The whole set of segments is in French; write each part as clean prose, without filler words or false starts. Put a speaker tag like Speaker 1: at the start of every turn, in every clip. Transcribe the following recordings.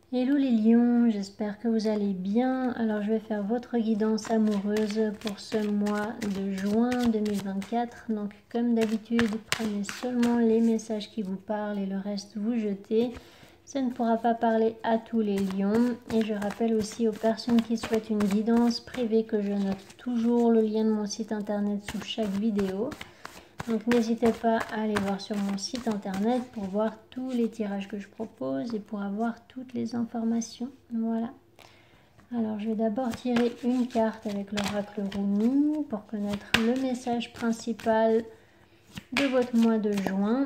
Speaker 1: Hello les lions, j'espère que vous allez bien. Alors je vais faire votre guidance amoureuse pour ce mois de juin 2024. Donc comme d'habitude, prenez seulement les messages qui vous parlent et le reste vous jetez. Ça ne pourra pas parler à tous les lions. Et je rappelle aussi aux personnes qui souhaitent une guidance privée que je note toujours le lien de mon site internet sous chaque vidéo. Donc n'hésitez pas à aller voir sur mon site internet pour voir tous les tirages que je propose et pour avoir toutes les informations. Voilà. Alors je vais d'abord tirer une carte avec l'oracle Rumi pour connaître le message principal de votre mois de juin.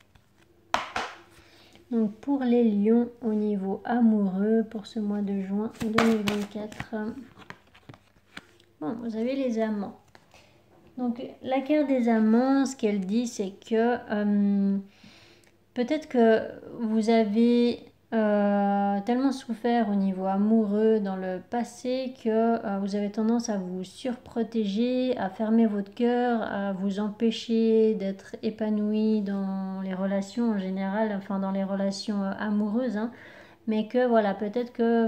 Speaker 1: Donc pour les lions au niveau amoureux pour ce mois de juin 2024. Bon, vous avez les amants. Donc la carte des amants, ce qu'elle dit, c'est que peut-être que vous avez tellement souffert au niveau amoureux dans le passé que vous avez tendance à vous surprotéger, à fermer votre cœur, à vous empêcher d'être épanoui dans les relations en général, enfin dans les relations amoureuses, hein, mais que voilà, peut-être que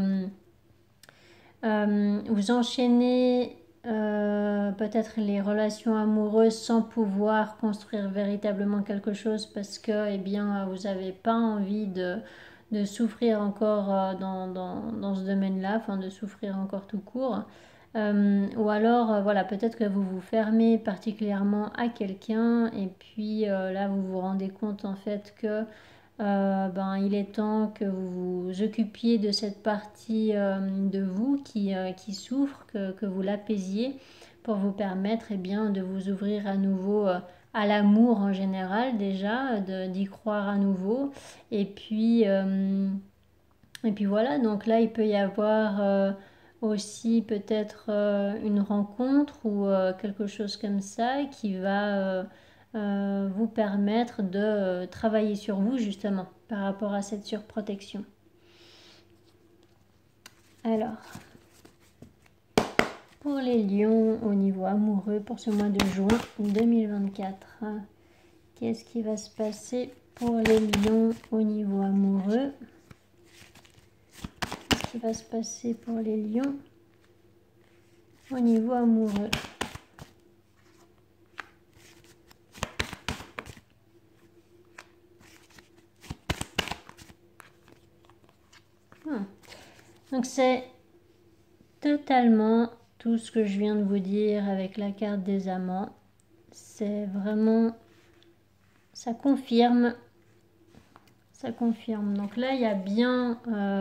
Speaker 1: vous enchaînez peut-être les relations amoureuses sans pouvoir construire véritablement quelque chose parce que eh bien, vous n'avez pas envie de souffrir encore dans ce domaine-là, enfin de souffrir encore tout court. Ou alors, voilà, peut-être que vous vous fermez particulièrement à quelqu'un et puis là, vous vous rendez compte en fait que il est temps que vous vous occupiez de cette partie de vous qui souffre, que vous l'apaisiez pour vous permettre eh bien, de vous ouvrir à nouveau à l'amour en général déjà, d'y croire à nouveau. Et puis voilà, donc là il peut y avoir aussi peut-être une rencontre ou quelque chose comme ça qui va vous permettre de travailler sur vous justement par rapport à cette surprotection. Alors, pour les lions au niveau amoureux pour ce mois de juin 2024, qu'est-ce qui va se passer pour les lions au niveau amoureux? Qu'est-ce qui va se passer pour les lions au niveau amoureux? Donc c'est totalement tout ce que je viens de vous dire avec la carte des amants. C'est vraiment, ça confirme. Ça confirme. Donc là, il y a bien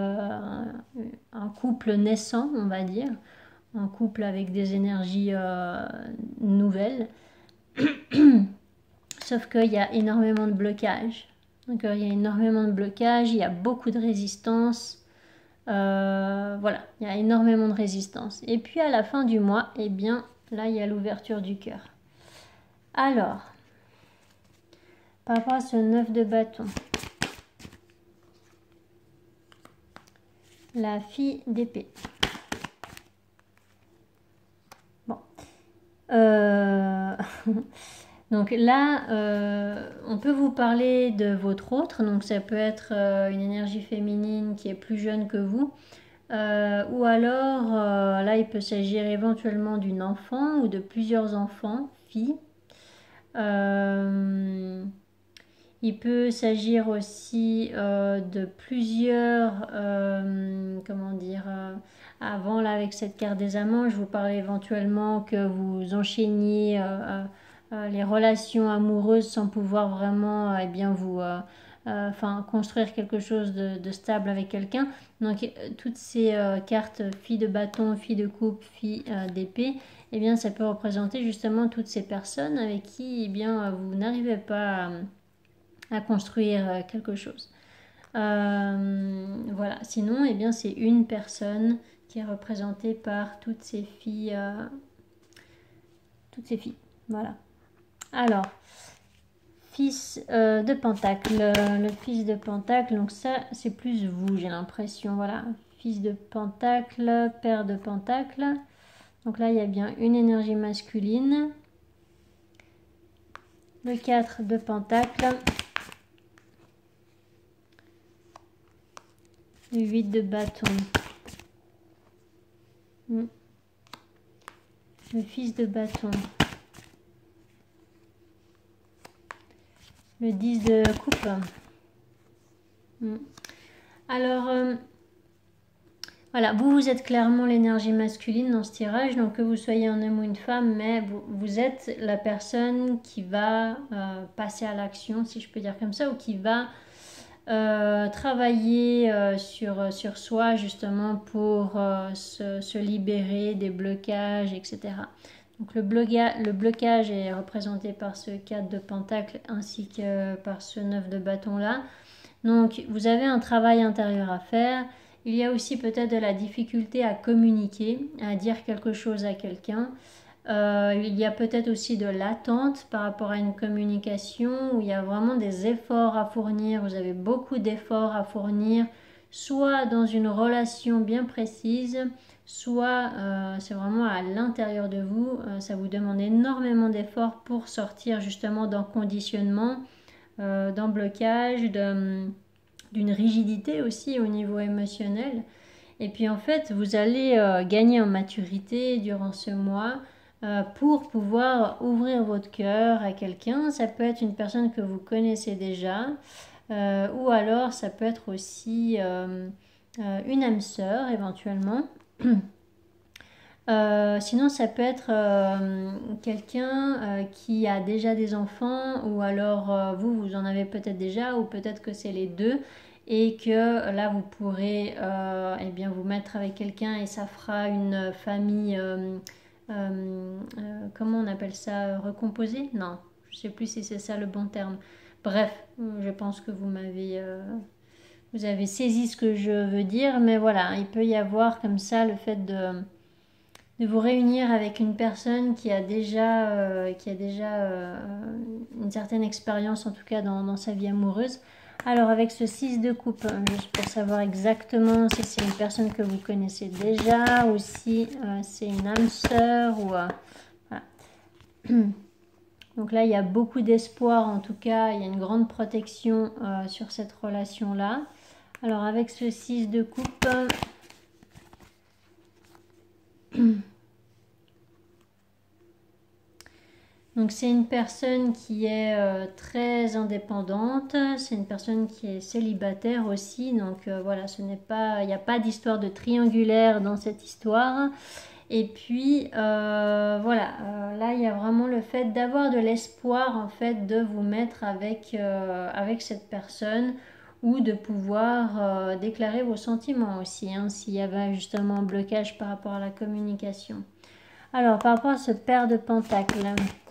Speaker 1: un couple naissant, on va dire. Un couple avec des énergies nouvelles. Sauf qu'il y a énormément de blocages. Donc il y a énormément de blocages, il y a beaucoup de résistance. Voilà, il y a énormément de résistance. Et puis à la fin du mois, eh bien, là, il y a l'ouverture du cœur. Alors, par rapport à ce 9 de bâton, la fille d'épée. Bon. Donc là, on peut vous parler de votre autre. Donc ça peut être une énergie féminine qui est plus jeune que vous. Ou alors, là, il peut s'agir éventuellement d'une enfant ou de plusieurs enfants, filles. Il peut s'agir aussi de plusieurs, comment dire, avant là avec cette carte des amants, je vous parlais éventuellement que vous enchaîniez les relations amoureuses sans pouvoir vraiment eh bien vous construire quelque chose de stable avec quelqu'un. Donc toutes ces cartes fille de bâton, fille de coupe, fille d'épée, eh bien ça peut représenter justement toutes ces personnes avec qui eh bien vous n'arrivez pas à construire quelque chose. Voilà. Sinon, eh bien, c'est une personne qui est représentée par toutes ces filles. Voilà. Alors, fils de Pentacle. Le fils de Pentacle, donc ça, c'est plus vous, j'ai l'impression. Voilà. Fils de Pentacle, père de Pentacle. Donc là, il y a bien une énergie masculine. Le 4 de Pentacle. Le 8 de bâton. Le fils de bâton. Le 10 de coupe. Alors, voilà, vous êtes clairement l'énergie masculine dans ce tirage, donc que vous soyez un homme ou une femme, mais vous êtes la personne qui va passer à l'action, si je peux dire comme ça, ou qui va travailler sur soi justement pour se libérer des blocages, etc. Donc le blocage est représenté par ce 4 de pentacle ainsi que par ce 9 de bâton là. Donc vous avez un travail intérieur à faire. Il y a aussi peut-être de la difficulté à communiquer, à dire quelque chose à quelqu'un. Il y a peut-être aussi de l'attente par rapport à une communication où il y a vraiment des efforts à fournir. Vous avez beaucoup d'efforts à fournir, soit dans une relation bien précise, soit c'est vraiment à l'intérieur de vous. Ça vous demande énormément d'efforts pour sortir justement d'un conditionnement, d'un blocage, d'une rigidité aussi au niveau émotionnel. Et puis en fait, vous allez gagner en maturité durant ce mois pour pouvoir ouvrir votre cœur à quelqu'un. Ça peut être une personne que vous connaissez déjà, ou alors ça peut être aussi une âme sœur éventuellement. Sinon, ça peut être quelqu'un qui a déjà des enfants, ou alors vous en avez peut-être déjà, ou peut-être que c'est les deux, et que là vous pourrez eh bien, vous mettre avec quelqu'un et ça fera une famille, comment on appelle ça, recomposée? Non, je ne sais plus si c'est ça le bon terme. Bref, je pense que vous avez saisi ce que je veux dire, mais voilà, il peut y avoir comme ça le fait de vous réunir avec une personne qui a déjà une certaine expérience, en tout cas dans sa vie amoureuse. Alors avec ce 6 de coupe, juste pour savoir exactement si c'est une personne que vous connaissez déjà ou si c'est une âme sœur. Voilà. Donc là, il y a beaucoup d'espoir, en tout cas, il y a une grande protection sur cette relation-là. Alors avec ce 6 de coupe... Donc c'est une personne qui est très indépendante, c'est une personne qui est célibataire aussi, donc voilà, il n'y a pas d'histoire de triangulaire dans cette histoire. Et puis voilà, là il y a vraiment le fait d'avoir de l'espoir en fait de vous mettre avec cette personne, ou de pouvoir déclarer vos sentiments aussi, hein, s'il y avait justement un blocage par rapport à la communication. Alors par rapport à ce paire de pentacles...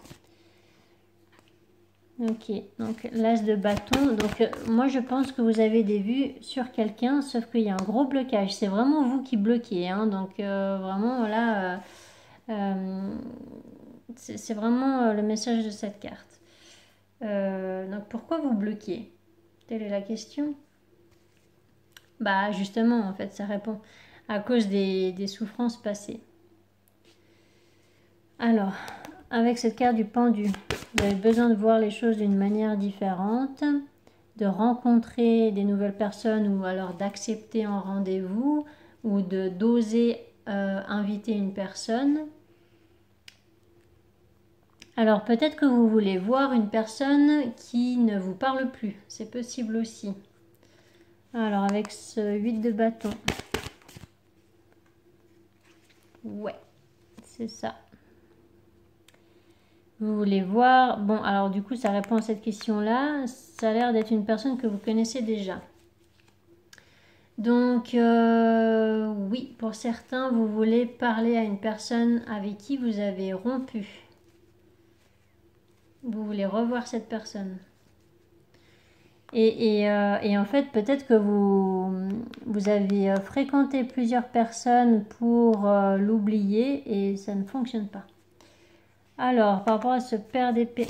Speaker 1: Ok, donc l'as de bâton. Donc moi je pense que vous avez des vues sur quelqu'un, sauf qu'il y a un gros blocage. C'est vraiment vous qui bloquez, hein, donc vraiment là, c'est vraiment le message de cette carte. Donc pourquoi vous bloquez? Telle est la question. Bah justement, en fait, ça répond à cause des souffrances passées. Alors, avec cette carte du pendu, vous avez besoin de voir les choses d'une manière différente, de rencontrer des nouvelles personnes, ou alors d'accepter un rendez-vous, ou d'oser inviter une personne. Alors peut-être que vous voulez voir une personne qui ne vous parle plus, c'est possible aussi. Alors avec ce 8 de bâton. Ouais, c'est ça. Vous voulez voir... Bon, alors du coup, ça répond à cette question-là. Ça a l'air d'être une personne que vous connaissez déjà. Donc, oui, pour certains, vous voulez parler à une personne avec qui vous avez rompu. Vous voulez revoir cette personne. Et en fait, peut-être que vous avez fréquenté plusieurs personnes pour l'oublier et ça ne fonctionne pas. Alors, par rapport à ce paire d'épée,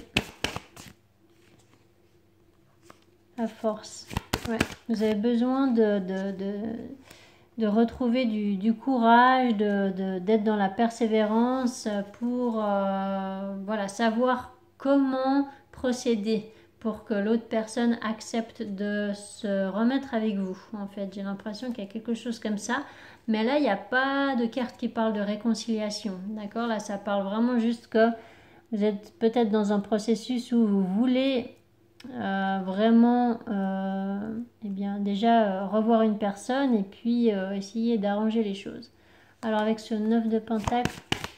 Speaker 1: la force, ouais. Vous avez besoin de retrouver du courage, d'être dans la persévérance pour voilà, savoir comment procéder, pour que l'autre personne accepte de se remettre avec vous. En fait, j'ai l'impression qu'il y a quelque chose comme ça. Mais là, il n'y a pas de carte qui parle de réconciliation. D'accord? Là, ça parle vraiment juste que vous êtes peut-être dans un processus où vous voulez vraiment eh bien, déjà revoir une personne et puis essayer d'arranger les choses. Alors avec ce 9 de Pentacle,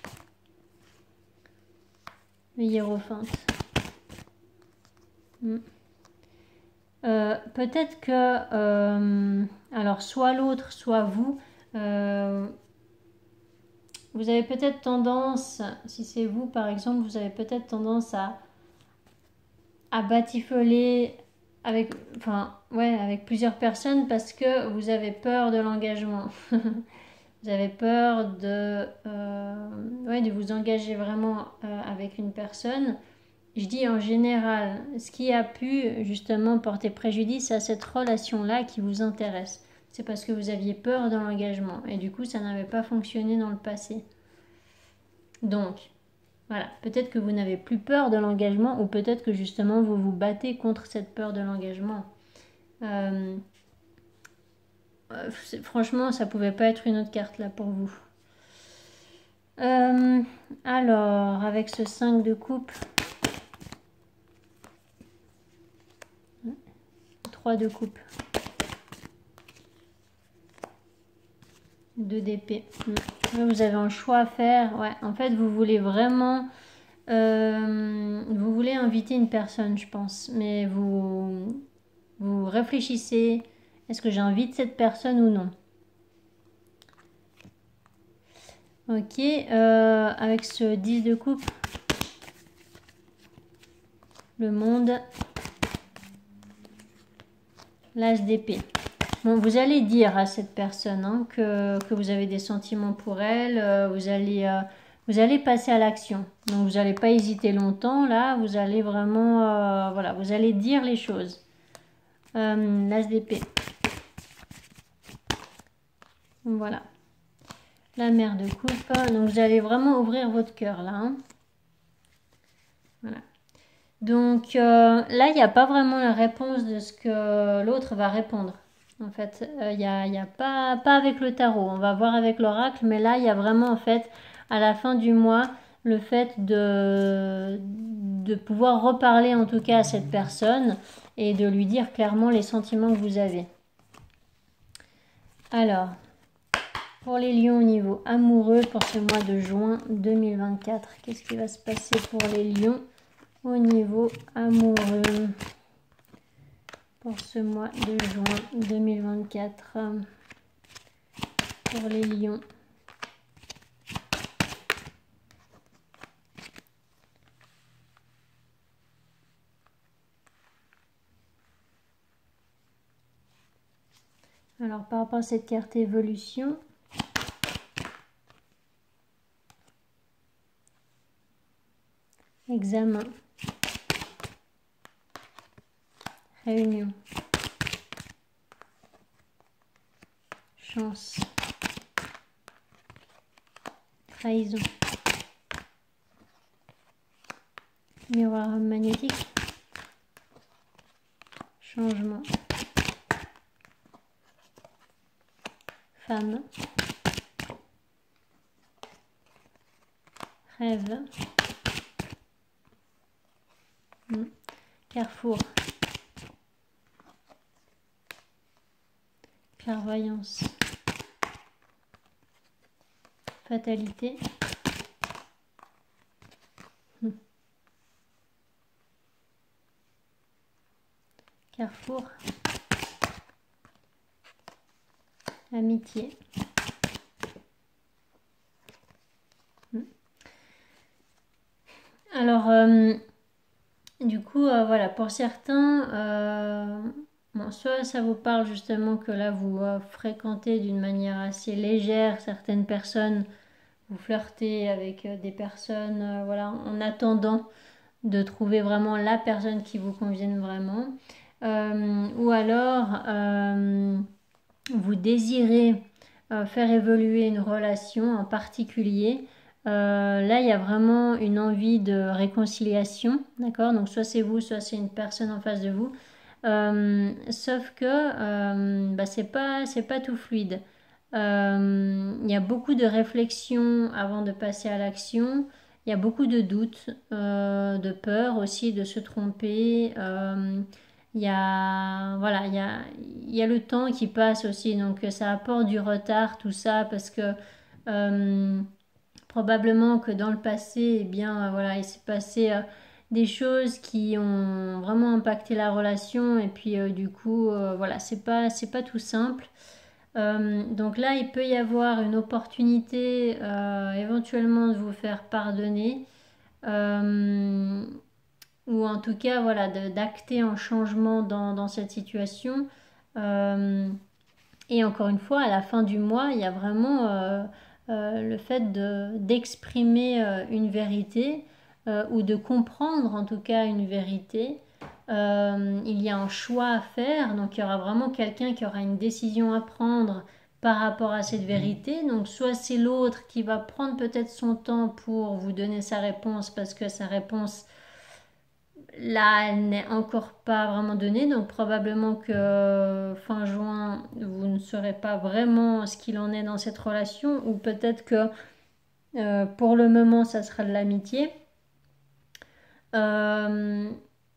Speaker 1: le hiérophante. Peut-être que alors soit l'autre, soit vous, vous avez peut-être tendance, si c'est vous par exemple, vous avez peut-être tendance à batifoler avec, enfin, ouais, avec plusieurs personnes parce que vous avez peur de l'engagement. Vous avez peur ouais, de vous engager vraiment avec une personne. Je dis en général, ce qui a pu justement porter préjudice à cette relation-là qui vous intéresse. C'est parce que vous aviez peur de l'engagement et du coup ça n'avait pas fonctionné dans le passé. Donc, voilà, peut-être que vous n'avez plus peur de l'engagement ou peut-être que justement vous vous battez contre cette peur de l'engagement. Franchement, ça pouvait pas être une autre carte là pour vous. Alors, avec ce 5 de coupe, 3 de coupe, 2 d'épée. Vous avez un choix à faire. Ouais, en fait, vous voulez vraiment... vous voulez inviter une personne, je pense. Mais vous réfléchissez. Est-ce que j'invite cette personne ou non? Ok. Avec ce 10 de coupe, le monde, l'as d'épée. Bon, vous allez dire à cette personne hein, que vous avez des sentiments pour elle, vous allez passer à l'action. Donc vous n'allez pas hésiter longtemps, là, vous allez vraiment, voilà, vous allez dire les choses. L'as d'épée. Voilà. La mer de coupe. Donc vous allez vraiment ouvrir votre cœur là. Hein. Voilà. Donc là, il n'y a pas vraiment la réponse de ce que l'autre va répondre. En fait, il n'y a pas avec le tarot. On va voir avec l'oracle, mais là, il y a vraiment, en fait, à la fin du mois, le fait de pouvoir reparler, en tout cas, à cette personne et de lui dire clairement les sentiments que vous avez. Alors, pour les lions au niveau amoureux, pour ce mois de juin 2024, qu'est-ce qui va se passer pour les lions au niveau amoureux pour ce mois de juin 2024 pour les lions? Alors par rapport à cette carte évolution, examen, réunion, chance, trahison, miroir magnétique, changement, femme, rêve, carrefour, clairvoyance, fatalité, carrefour, amitié, alors du coup voilà, pour certains bon, soit ça vous parle justement que là vous fréquentez d'une manière assez légère certaines personnes, vous flirtez avec des personnes voilà, en attendant de trouver vraiment la personne qui vous convienne vraiment, ou alors vous désirez faire évoluer une relation en particulier, Là, il y a vraiment une envie de réconciliation, d'accord? Donc soit c'est vous, soit c'est une personne en face de vous. Sauf que bah, c'est pas tout fluide. Il y a beaucoup de réflexion avant de passer à l'action. Il y a beaucoup de doutes, de peur aussi de se tromper. Il y a, voilà, il y a le temps qui passe aussi, donc ça apporte du retard, tout ça, parce que euh, probablement que dans le passé, eh bien, voilà, il s'est passé des choses qui ont vraiment impacté la relation, et puis du coup, voilà, c'est pas tout simple. Donc là, il peut y avoir une opportunité éventuellement de vous faire pardonner, euh, ou en tout cas, voilà, d'acter un changement dans cette situation. Euh, et encore une fois, à la fin du mois, il y a vraiment le fait d'exprimer une vérité ou de comprendre en tout cas une vérité. Il y a un choix à faire, donc il y aura vraiment quelqu'un qui aura une décision à prendre par rapport à cette vérité. Donc soit c'est l'autre qui va prendre peut-être son temps pour vous donner sa réponse parce que sa réponse là, elle n'est encore pas vraiment donnée, donc probablement que fin juin, vous ne saurez pas vraiment ce qu'il en est dans cette relation, ou peut-être que pour le moment, ça sera de l'amitié. Euh,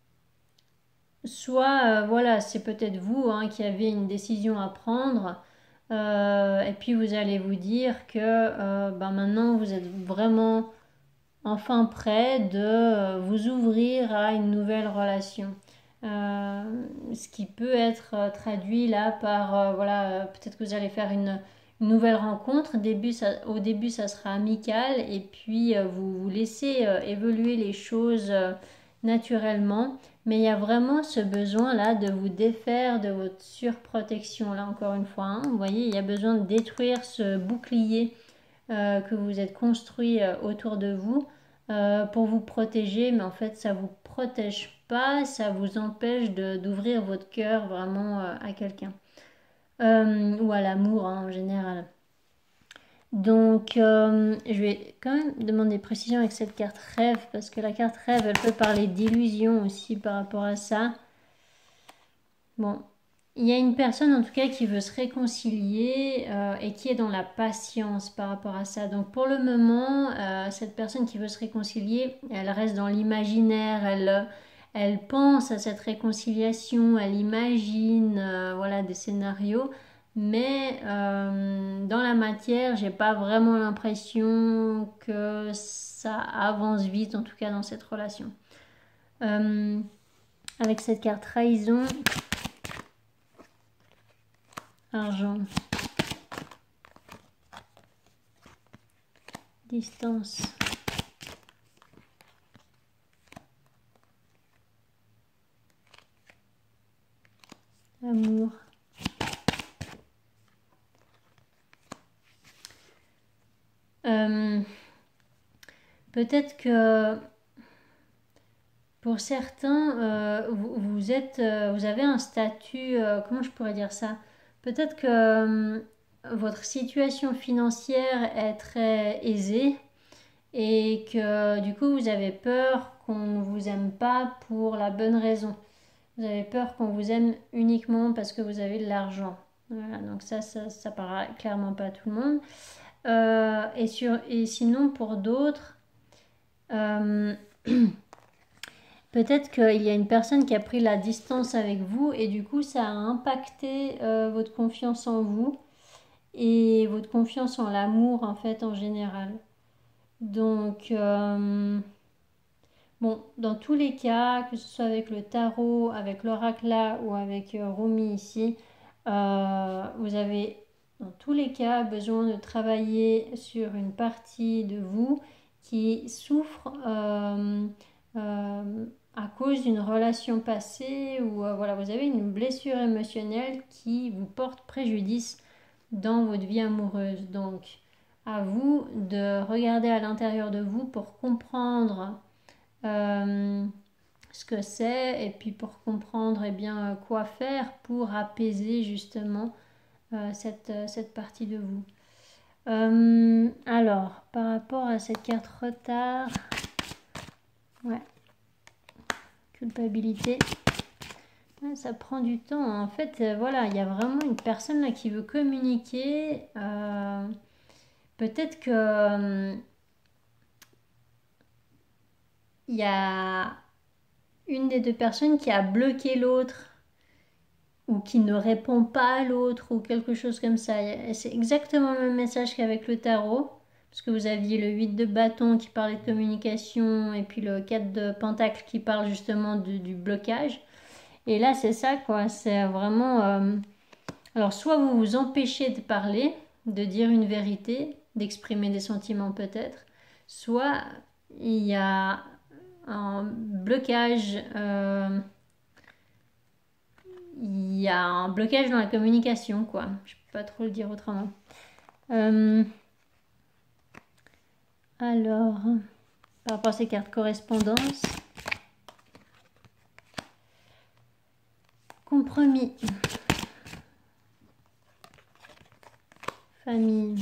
Speaker 1: Soit, voilà, c'est peut-être vous hein, qui avez une décision à prendre, et puis vous allez vous dire que ben maintenant, vous êtes vraiment enfin prêt de vous ouvrir à une nouvelle relation. Euh, Ce qui peut être traduit là par, voilà, peut-être que vous allez faire une nouvelle rencontre. Au début, ça sera amical et puis vous vous laissez évoluer les choses naturellement. Mais il y a vraiment ce besoin là de vous défaire de votre surprotection. Là, encore une fois, hein. Vous voyez, il y a besoin de détruire ce bouclier que vous êtes construit autour de vous pour vous protéger, mais en fait ça vous protège pas, ça vous empêche d'ouvrir votre cœur vraiment à quelqu'un ou à l'amour hein, en général. Donc je vais quand même demander précision avec cette carte rêve parce que la carte rêve elle peut parler d'illusion aussi par rapport à ça. Bon, il y a une personne en tout cas qui veut se réconcilier et qui est dans la patience par rapport à ça. Donc pour le moment, cette personne qui veut se réconcilier, elle reste dans l'imaginaire, elle pense à cette réconciliation, elle imagine voilà, des scénarios. Mais dans la matière, j'ai pas vraiment l'impression que ça avance vite, en tout cas dans cette relation. Euh, Avec cette carte trahison, argent, distance, amour. Euh, Peut-être que pour certains, vous avez un statut, comment je pourrais dire ça? Peut-être que votre situation financière est très aisée et que du coup vous avez peur qu'on ne vous aime pas pour la bonne raison. Vous avez peur qu'on vous aime uniquement parce que vous avez de l'argent. Voilà, donc ça paraît clairement pas à tout le monde. Et sinon, pour d'autres, euh, peut-être qu'il y a une personne qui a pris la distance avec vous et du coup, ça a impacté votre confiance en vous et votre confiance en l'amour en fait en général. Donc, bon, dans tous les cas, que ce soit avec le tarot, avec l'oracle là ou avec Rumi ici, vous avez dans tous les cas besoin de travailler sur une partie de vous qui souffre à cause d'une relation passée ou voilà, vous avez une blessure émotionnelle qui vous porte préjudice dans votre vie amoureuse. Donc, à vous de regarder à l'intérieur de vous pour comprendre euh, ce que c'est et puis pour comprendre eh bien, quoi faire pour apaiser justement cette partie de vous. Alors, par rapport à cette carte retard, ouais, culpabilité, ouais, ça prend du temps. En fait, voilà, il y a vraiment une personne là qui veut communiquer. Peut-être que il y a une des deux personnes qui a bloqué l'autre ou qui ne répond pas à l'autre ou quelque chose comme ça. C'est exactement le même message qu'avec le tarot, parce que vous aviez le 8 de bâton qui parlait de communication et puis le 4 de pentacle qui parle justement du blocage. Et là, c'est ça, quoi. C'est vraiment... Alors, soit vous vous empêchez de parler, de dire une vérité, d'exprimer des sentiments peut-être, soit il y a un blocage... il y a un blocage dans la communication, quoi. Je peux pas trop le dire autrement. Alors, par rapport à ces cartes correspondance, compromis, famille.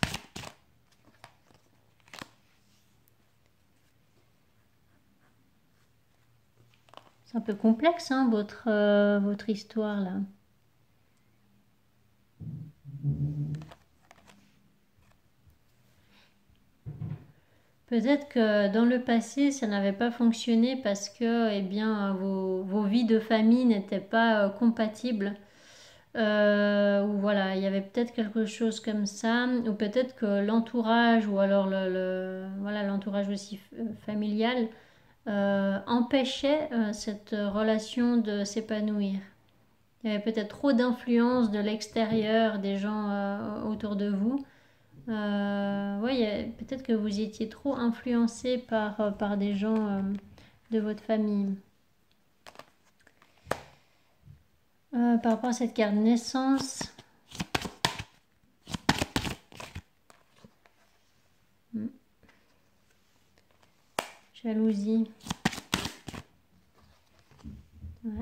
Speaker 1: C'est un peu complexe, hein, votre histoire là. Peut-être que dans le passé, ça n'avait pas fonctionné parce que, eh bien, vos vies de famille n'étaient pas compatibles. Ou voilà, il y avait peut-être quelque chose comme ça, ou peut-être que l'entourage, ou alors voilà, l'entourage aussi familial, empêchait cette relation de s'épanouir. Il y avait peut-être trop d'influence de l'extérieur, des gens autour de vous. Ouais, peut-être que vous étiez trop influencé par des gens de votre famille. Par rapport à cette carte de naissance, jalousie. Ouais.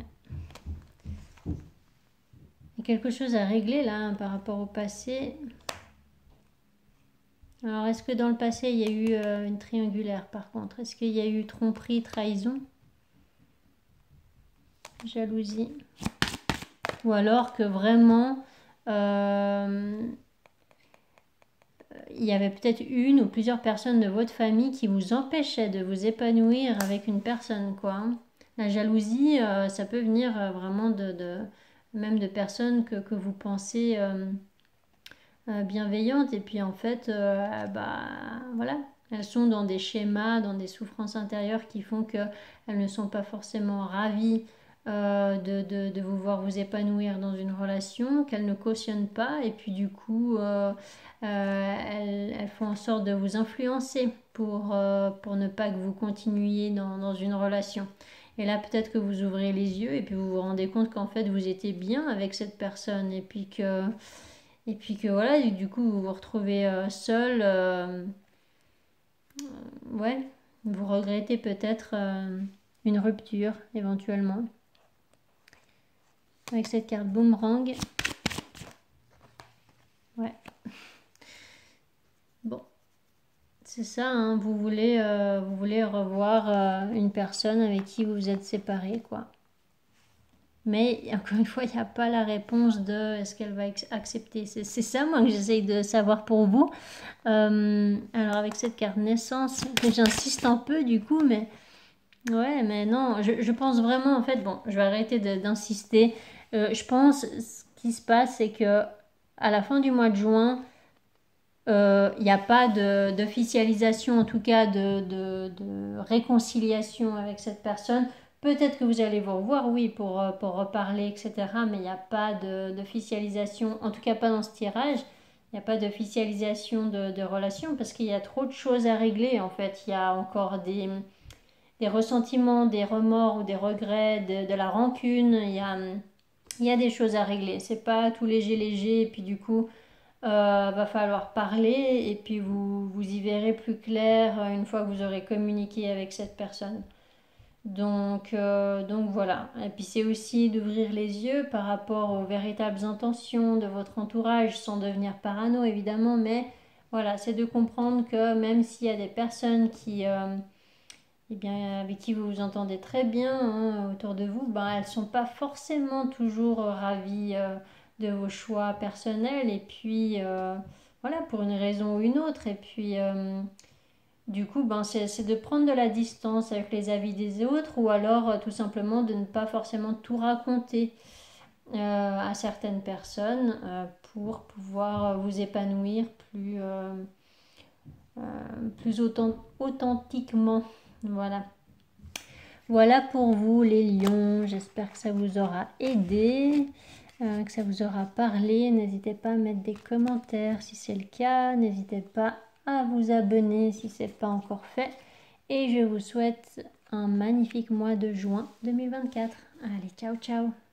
Speaker 1: Il y a quelque chose à régler là hein, par rapport au passé. Alors, est-ce que dans le passé, il y a eu une triangulaire par contre? Est-ce qu'il y a eu tromperie, trahison? Jalousie? Ou alors que vraiment, il y avait peut-être une ou plusieurs personnes de votre famille qui vous empêchaient de vous épanouir avec une personne, quoi. Hein. La jalousie, ça peut venir vraiment même de personnes que vous pensez bienveillantes et puis en fait, bah voilà, elles sont dans des schémas, dans des souffrances intérieures qui font qu'elles ne sont pas forcément ravies de vous voir vous épanouir dans une relation, qu'elles ne cautionnent pas et puis du coup elles font en sorte de vous influencer pour ne pas que vous continuiez dans une relation. Et là, peut-être que vous ouvrez les yeux et puis vous vous rendez compte qu'en fait, vous étiez bien avec cette personne et puis que voilà, du coup, vous vous retrouvez seul. Ouais, vous regrettez peut-être une rupture éventuellement. Avec cette carte boomerang. Ouais. Bon. C'est ça, hein, vous voulez revoir une personne avec qui vous vous êtes séparés, quoi. Mais encore une fois, il n'y a pas la réponse de est-ce qu'elle va accepter. C'est ça, moi, que j'essaye de savoir pour vous. Alors, avec cette carte naissance, j'insiste un peu du coup, mais ouais, mais non, je pense vraiment, en fait, bon, je vais arrêter d'insister. Je pense, ce qui se passe, c'est que à la fin du mois de juin, il n'y a pas d'officialisation, en tout cas de réconciliation avec cette personne. Peut-être que vous allez vous revoir, oui, pour reparler, etc. Mais il n'y a pas d'officialisation, en tout cas pas dans ce tirage. Il n'y a pas d'officialisation de relation parce qu'il y a trop de choses à régler, en fait. Il y a encore des ressentiments, des remords ou des regrets, de la rancune. Il y a des choses à régler. C'est pas tout léger, léger, et puis du coup va falloir parler et puis vous y verrez plus clair une fois que vous aurez communiqué avec cette personne. Donc voilà. Et puis c'est aussi d'ouvrir les yeux par rapport aux véritables intentions de votre entourage sans devenir parano évidemment, mais voilà, c'est de comprendre que même s'il y a des personnes qui, eh bien, avec qui vous vous entendez très bien hein, autour de vous, ben, elles ne sont pas forcément toujours ravies de vos choix personnels. Et puis, voilà, pour une raison ou une autre. Et puis, du coup, ben, c'est de prendre de la distance avec les avis des autres ou alors tout simplement de ne pas forcément tout raconter à certaines personnes pour pouvoir vous épanouir euh, plus authentiquement. Voilà. Voilà pour vous les lions. J'espère que ça vous aura aidé, que ça vous aura parlé. N'hésitez pas à mettre des commentaires si c'est le cas. N'hésitez pas à vous abonner si ce n'est pas encore fait. Et je vous souhaite un magnifique mois de juin 2024. Allez, ciao ciao.